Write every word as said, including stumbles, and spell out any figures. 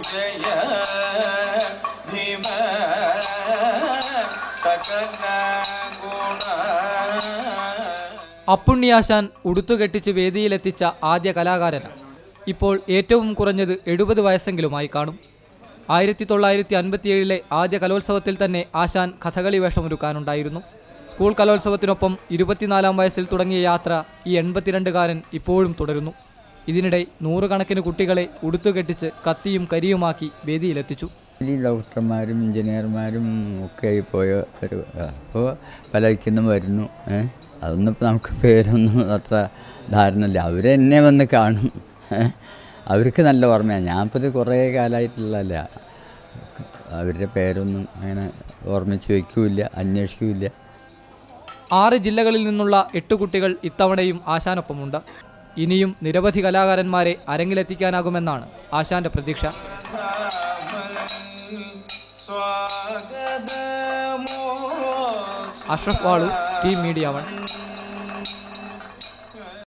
അപ്പുണ്യാശാൻ ഉടുത്തുകെട്ടിച്ച് വേദിയിലെത്തിച്ച ആദ്യ കലാകാരനാണ്. ഇപ്പോൾ ഏറ്റവും കുറഞ്ഞത് എഴുപത് വയസ്സെങ്കിലുമായി കാണും. ആയിരത്തി തൊള്ളായിരത്തി അൻപത്തിയേഴിലെ ആദ്യ കലോത്സവത്തിൽ തന്നെ ആശാൻ കഥകളി വേഷമൊരുക്കാനുണ്ടായിരുന്നു. സ്കൂൾ കലോത്സവത്തിനൊപ്പം ഇരുപത്തിനാലാം വയസ്സിൽ തുടങ്ങിയ യാത്ര ഈ എൺപത്തിരണ്ടുകാരൻ ഇപ്പോഴും തുടരുന്നു. ഇതിനിടെ നൂറുകണക്കിന് കുട്ടികളെ ഉടുത്തുകെട്ടിച്ച് കത്തിയും കരിയുമാക്കി വേദിയിലെത്തിച്ചു. ഡോക്ടർമാരും എഞ്ചിനീയർമാരും ഒക്കെ പോയ ഒരു അപ്പോൾ പലർക്കൊന്നും വരുന്നു. അതൊന്നും ഇപ്പോൾ നമുക്ക് പേരൊന്നും അത്ര ധാരണയില്ല. അവരെന്നെ വന്ന് കാണും. അവർക്ക് നല്ല ഓർമ്മയാണ്. ഞാനിപ്പോൾ ഇത് കുറേ കാലമായിട്ടുള്ളതല്ല. അവരുടെ പേരൊന്നും അങ്ങനെ ഓർമ്മിച്ച് വയ്ക്കില്ല, അന്വേഷിക്കില്ല. ആറ് ജില്ലകളിൽ നിന്നുള്ള എട്ട് കുട്ടികൾ ഇത്തവണയും ആശാനൊപ്പമുണ്ട്. ഇനിയും നിരവധി കലാകാരന്മാരെ അരങ്ങിലെത്തിക്കാനാകുമെന്നാണ് ആശാന്റെ പ്രതീക്ഷ. അഷ്റഫ് വാളു, ടീം മീഡിയ വൺ.